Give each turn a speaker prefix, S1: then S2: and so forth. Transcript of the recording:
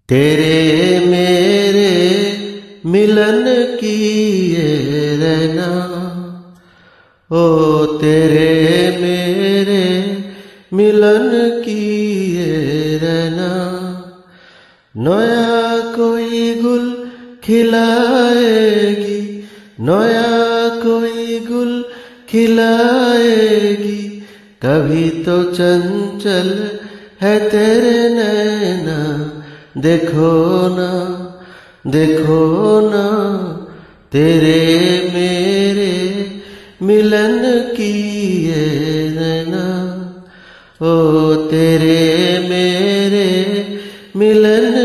S1: तेरे मेरे मिलन की ये रहना, ओ तेरे मेरे मिलन की ये रहना। नया कोई गुल खिलाएगी, नया कोई गुल खिलाएगी, कभी तो चंचल है तेरे नैना। देखो ना, देखो ना, तेरे मेरे मिलन की ये नैना, ओ तेरे मेरे मिलन